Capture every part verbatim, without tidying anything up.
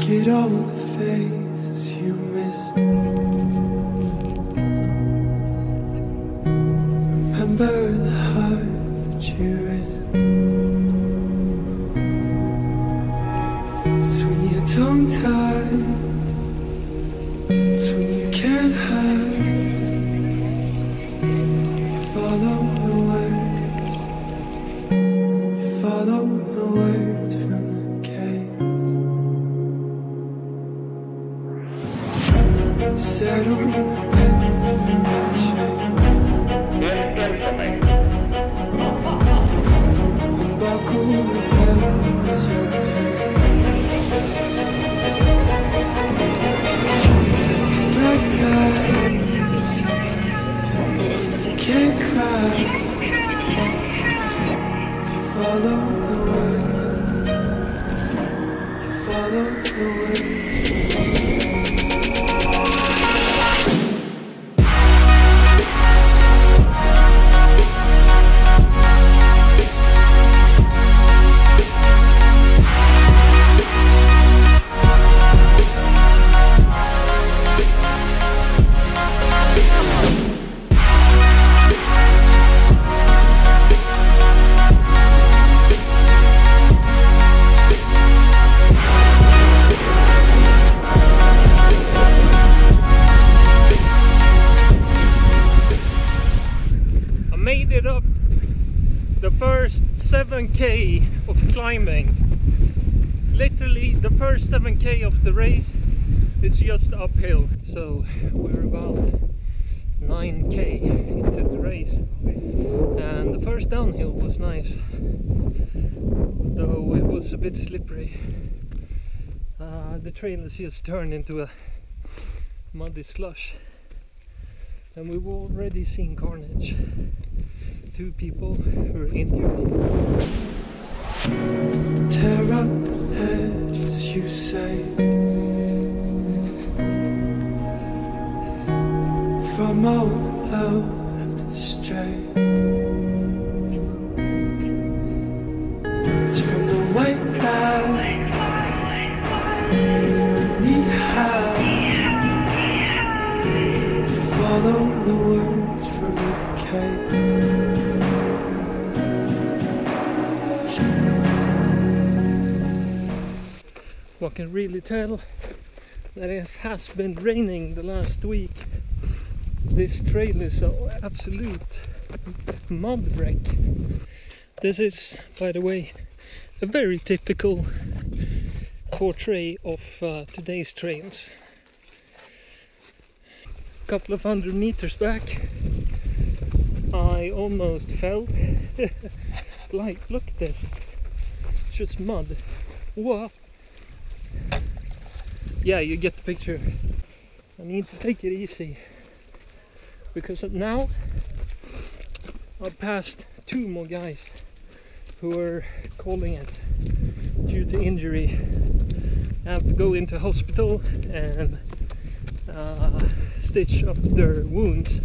Look at all the faces you missed. Remember the hearts that you risked. It's when you're tongue-tied, it's when you can't hide. You follow the words, you follow the words from the cave. Settle the beds from your shame. Unbuckle the bells you pay. It's at the slack tide, you can't cry. You follow the words, you follow the words. Made it up the first seven K of climbing. Literally the first seven K of the race, it's just uphill. So we're about nine K into the race, and the first downhill was nice, though it was a bit slippery. Uh, the trail has just turned into a muddy slush, and we've already seen carnage. Two people who are injured. Tear up the ledges you say, from all left astray. It's from the white line, knee high. You follow the words from the cave. One can really tell that it has been raining the last week. This trail is an absolute mud wreck. This is, by the way, a very typical portrait of uh, today's trails. A couple of hundred meters back, I almost fell. Like, look at this. It's just mud. Whoa! Yeah, you get the picture. I need to take it easy, because now I've passed two more guys who are calling it due to injury. I have to go into hospital and uh, stitch up their wounds.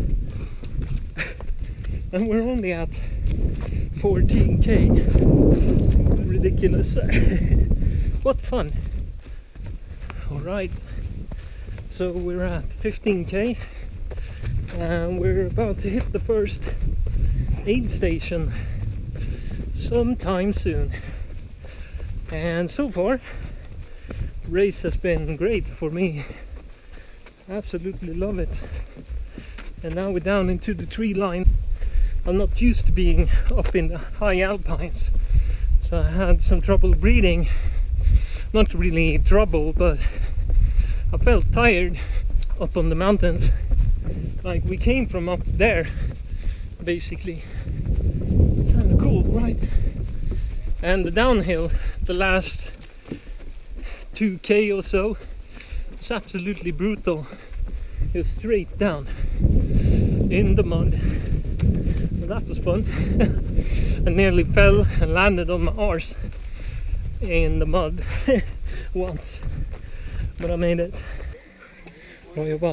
And we're only at fourteen K. Ridiculous. What fun. Alright, so we're at fifteen K and we're about to hit the first aid station sometime soon. And so far, the race has been great for me. Absolutely love it. And now we're down into the tree line. I'm not used to being up in the high alpines, so I had some trouble breathing. Not really trouble, but I felt tired up on the mountains. Like we came from up there, basically. Kind of cool, right? And the downhill, the last two K or so, it's absolutely brutal. It's straight down in the mud. Well, that was fun. I nearly fell and landed on my arse in the mud once, but I made it. Bra jobbat.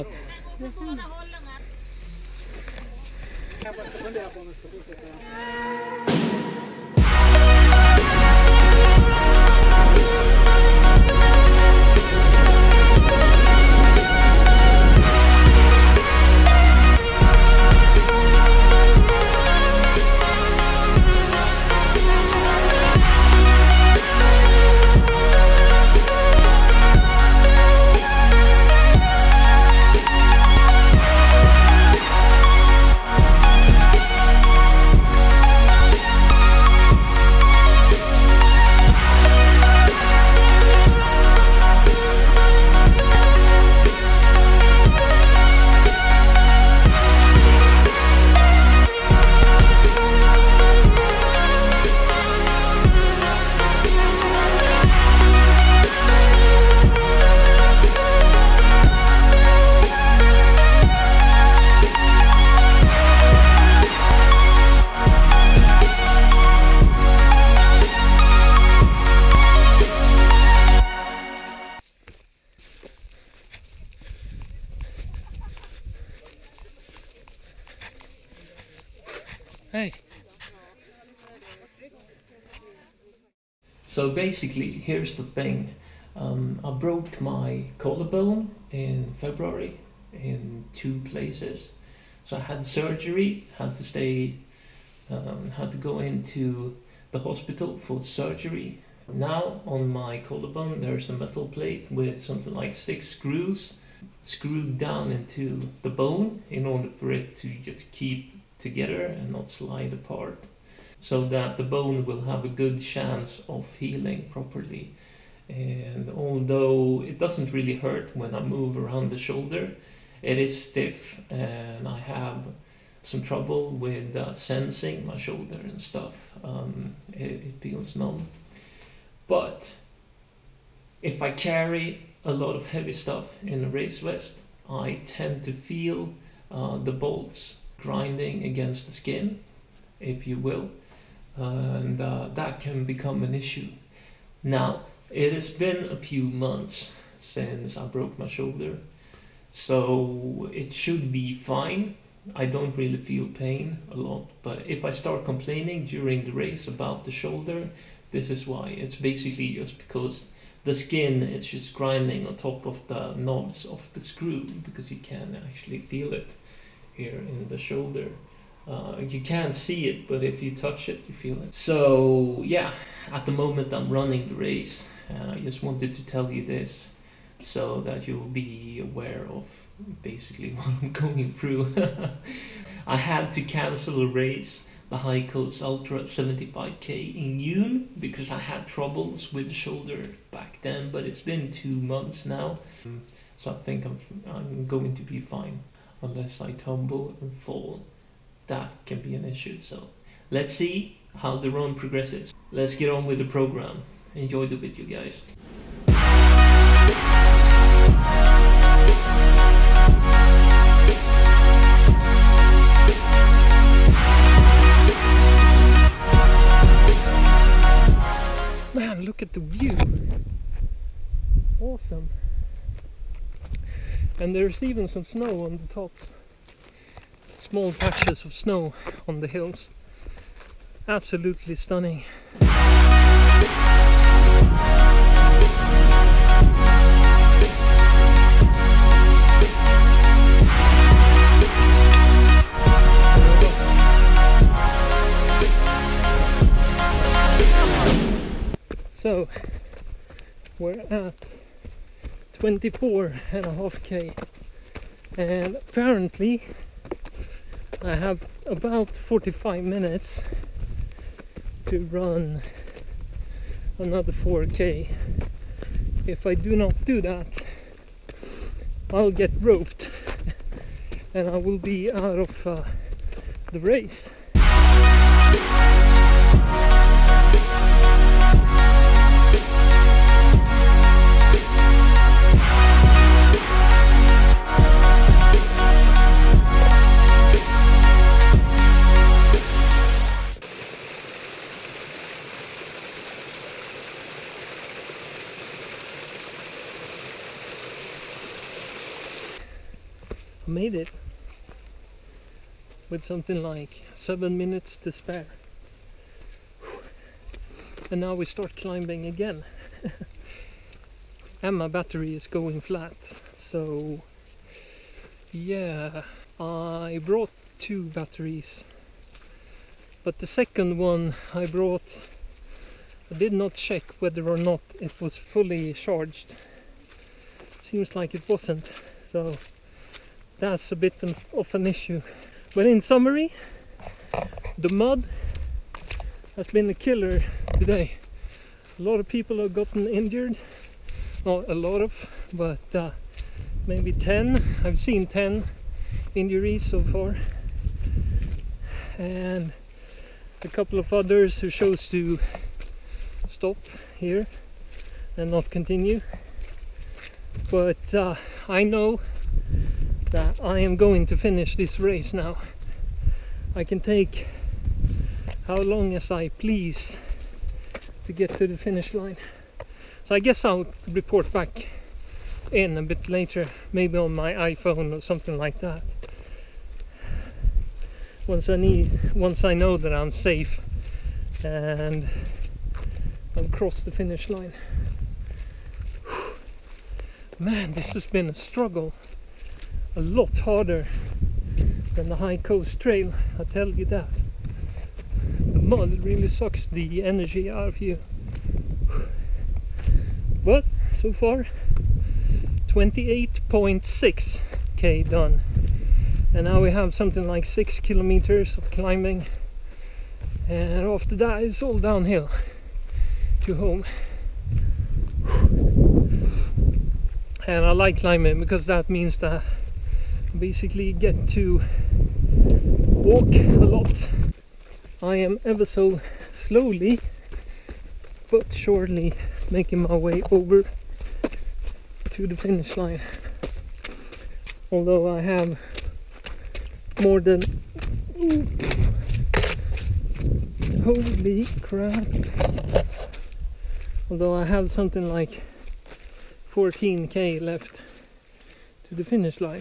So basically, here's the thing. Um, I broke my collarbone in February in two places. So I had surgery, had to stay, um, had to go into the hospital for surgery. Now on my collarbone there's a metal plate with something like six screws screwed down into the bone in order for it to just keep together and not slide apart, so that the bone will have a good chance of healing properly. And although it doesn't really hurt when I move around the shoulder, it is stiff and I have some trouble with uh, sensing my shoulder and stuff. Um, it, it feels numb. But if I carry a lot of heavy stuff in a race vest, I tend to feel uh, the bolts grinding against the skin, if you will, and uh, that can become an issue. Now, it has been a few months since I broke my shoulder, so it should be fine. I don't really feel pain a lot, but if I start complaining during the race about the shoulder, this is why. It's basically just because the skin is just grinding on top of the knobs of the screw, because you can actually feel it here in the shoulder. Uh, you can't see it, but if you touch it, you feel it. So yeah, at the moment I'm running the race, and I just wanted to tell you this so that you'll be aware of basically what I'm going through. I had to cancel a race, the High Coast Ultra seventy-five K in June, because I had troubles with the shoulder back then, but it's been two months now, so I think I'm, I'm going to be fine, unless I tumble and fall. That can be an issue. So let's see how the run progresses. Let's get on with the program. Enjoy the video, guys. Man, look at the view. Awesome. And there's even some snow on the tops. Small patches of snow on the hills. Absolutely stunning. So we're at twenty-four and a half K, and apparently I have about forty-five minutes to run another four K. If I do not do that, I'll get roped and I will be out of uh, the race. Made it with something like seven minutes to spare, and now we start climbing again. And my battery is going flat, so yeah, I brought two batteries, but the second one I brought, I did not check whether or not it was fully charged. Seems like it wasn't, so that's a bit of an issue. But in summary, the mud has been a killer today. A lot of people have gotten injured. Not a lot of, but uh, maybe ten. I've seen ten injuries so far. And a couple of others who chose to stop here and not continue. But uh, I know that I am going to finish this race now. I can take how long as I please to get to the finish line. So I guess I'll report back in a bit later, maybe on my iPhone or something like that. Once I need, once I know that I'm safe and I've crossed the finish line. Man, this has been a struggle. A lot harder than the High Coast Trail, I tell you that. The mud really sucks the energy out of you. But so far, twenty-eight point six K done. And now we have something like six kilometers of climbing. And after that, it's all downhill to home. And I like climbing because that means that I basically get to walk a lot. I am ever so slowly but surely making my way over to the finish line. Although I have more than ooh, holy crap. Although I have something like fourteen K left to the finish line.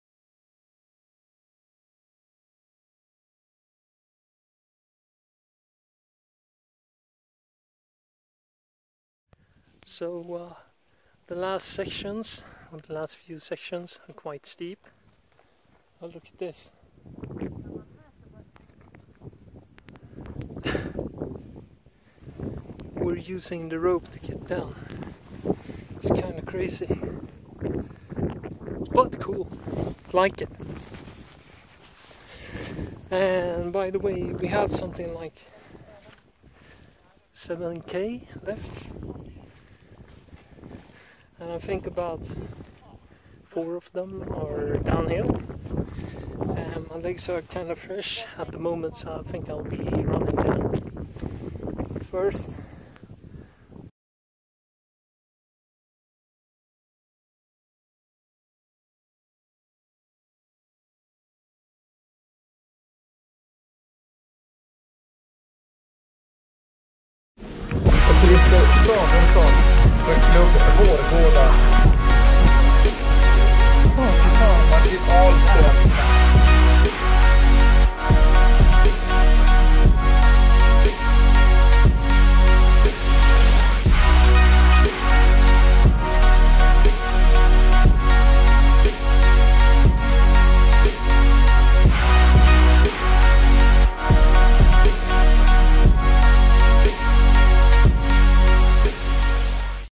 So uh, the last sections, or the last few sections, are quite steep. Oh, look at this. We're using the rope to get down. It's kind of crazy, but cool. Like it. And by the way, we have something like seven K left. And I think about four of them are downhill. And my legs are kind of fresh at the moment, so I think I'll be running down. But first, lite Samuelsson för klubben, vår båda. Martin Ahlström.